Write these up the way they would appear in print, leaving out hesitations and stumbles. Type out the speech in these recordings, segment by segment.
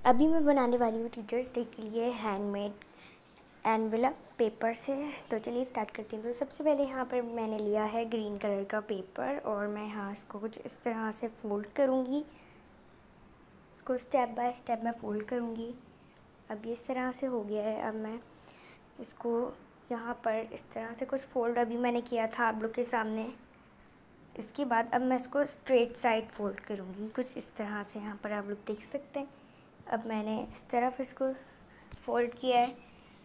अभी मैं बनाने वाली हूँ टीचर्स डे के लिए हैंडमेड एनवेलप पेपर से। तो चलिए स्टार्ट करती हूँ। तो सबसे पहले यहाँ पर मैंने लिया है ग्रीन कलर का पेपर और मैं यहाँ इसको कुछ इस तरह से फ़ोल्ड करूँगी। इसको स्टेप बाय स्टेप मैं फ़ोल्ड करूँगी। अब ये इस तरह से हो गया है। अब मैं इसको यहाँ पर इस तरह से कुछ फ़ोल्ड अभी मैंने किया था आप लोग के सामने। इसके बाद अब मैं इसको स्ट्रेट साइड फ़ोल्ड करूँगी कुछ इस तरह से। यहाँ पर आप लोग देख सकते हैं। अब मैंने इस तरफ इसको फ़ोल्ड किया है।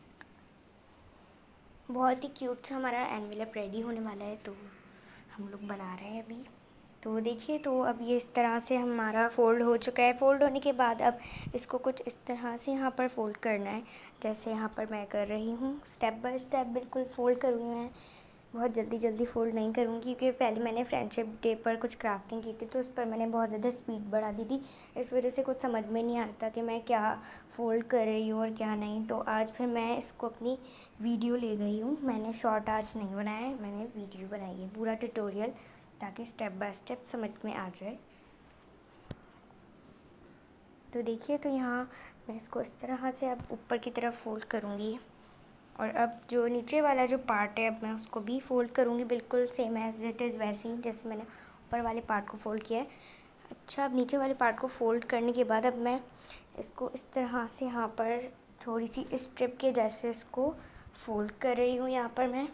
बहुत ही क्यूट सा हमारा एनवेलप रेडी होने वाला है, तो हम लोग बना रहे हैं अभी। तो देखिए, तो अब ये इस तरह से हमारा फ़ोल्ड हो चुका है। फ़ोल्ड होने के बाद अब इसको कुछ इस तरह से यहाँ पर फ़ोल्ड करना है, जैसे यहाँ पर मैं कर रही हूँ। स्टेप बाय स्टेप बिल्कुल फ़ोल्ड करूँगी मैं। बहुत जल्दी फ़ोल्ड नहीं करूँगी, क्योंकि पहले मैंने फ्रेंडशिप डे पर कुछ क्राफ्टिंग की थी, तो उस पर मैंने बहुत ज़्यादा स्पीड बढ़ा दी थी। इस वजह से कुछ समझ में नहीं आता कि मैं क्या फ़ोल्ड कर रही हूँ और क्या नहीं। तो आज फिर मैं इसको अपनी वीडियो ले गई हूँ। मैंने शॉर्ट आज नहीं बनाया है, मैंने वीडियो बनाई है, पूरा ट्यूटोरियल, ताकि स्टेप बाय स्टेप समझ में आ जाए। तो देखिए, तो यहाँ मैं इसको इस तरह से अब ऊपर की तरफ फ़ोल्ड करूँगी। और अब जो नीचे वाला जो पार्ट है, अब मैं उसको भी फ़ोल्ड करूँगी बिल्कुल सेम एज़ इट इज़, वैसे ही जैसे मैंने ऊपर वाले पार्ट को फ़ोल्ड किया है। अच्छा, अब नीचे वाले पार्ट को फ़ोल्ड करने के बाद अब मैं इसको इस तरह से यहाँ पर थोड़ी सी स्ट्रिप के जैसे इसको फ़ोल्ड कर रही हूँ यहाँ पर मैं।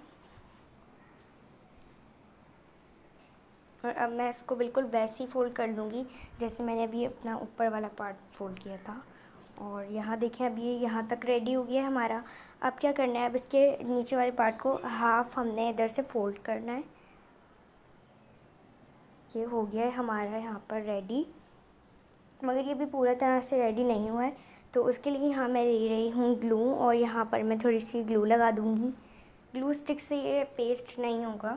और अब मैं इसको बिल्कुल वैसे ही फ़ोल्ड कर लूँगी जैसे मैंने अभी अपना ऊपर वाला पार्ट फ़ोल्ड किया था। और यहाँ देखें, अब ये यहाँ तक रेडी हो गया है हमारा। अब क्या करना है, अब इसके नीचे वाले पार्ट को हाफ़ हमने इधर से फ़ोल्ड करना है। ये हो गया है हमारा यहाँ पर रेडी, मगर ये भी पूरा तरह से रेडी नहीं हुआ है। तो उसके लिए यहाँ मैं ले रही हूँ ग्लू, और यहाँ पर मैं थोड़ी सी ग्लू लगा दूँगी। ग्लू स्टिक से ये पेस्ट नहीं होगा,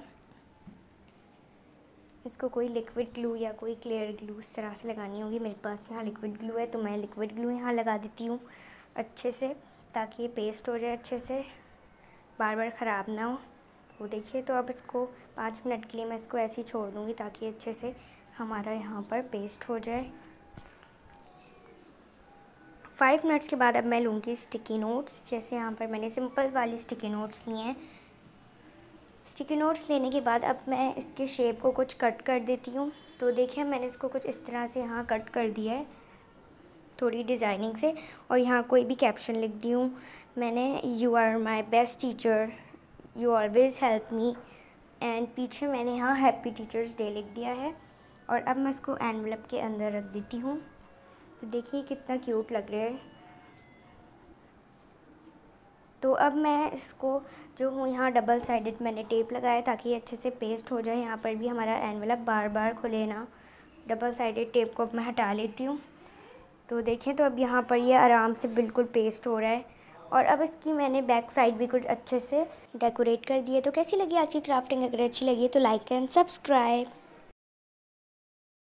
इसको कोई लिक्विड ग्लू या कोई क्लियर ग्लू इस तरह से लगानी होगी। मेरे पास यहाँ लिक्विड ग्लू है, तो मैं लिक्विड ग्लू यहाँ लगा देती हूँ अच्छे से, ताकि ये पेस्ट हो जाए अच्छे से, बार बार ख़राब ना हो। तो देखिए, तो अब इसको 5 मिनट के लिए मैं इसको ऐसे ही छोड़ दूँगी, ताकि अच्छे से हमारा यहाँ पर पेस्ट हो जाए। 5 मिनट्स के बाद अब मैं लूँगी स्टिकी नोट्स। जैसे यहाँ पर मैंने सिंपल वाली स्टिकी नोट्स लिए हैं। स्टिकी नोट्स लेने के बाद अब मैं इसके शेप को कुछ कट कर देती हूँ। तो देखिए, मैंने इसको कुछ इस तरह से यहाँ कट कर दिया है, थोड़ी डिज़ाइनिंग से। और यहाँ कोई भी कैप्शन लिख दी हूँ मैंने, you are my best teacher, you always help me. And पीछे मैंने यहाँ हैप्पी टीचर्स डे लिख दिया है। और अब मैं इसको एनवेलप के अंदर रख देती हूँ। तो देखिए कितना क्यूट लग रहा है। तो अब मैं इसको जो हूँ यहाँ डबल साइडेड मैंने टेप लगाया, ताकि अच्छे से पेस्ट हो जाए। यहाँ पर भी हमारा एनवेलप बार बार खुले ना। डबल साइडेड टेप को अब मैं हटा लेती हूँ। तो देखें, तो अब यहाँ पर ये आराम से बिल्कुल पेस्ट हो रहा है। और अब इसकी मैंने बैक साइड भी कुछ अच्छे से डेकोरेट कर दी है। तो कैसी लगी आज की क्राफ्टिंग? अगर अच्छी लगी है तो लाइक एंड सब्सक्राइब।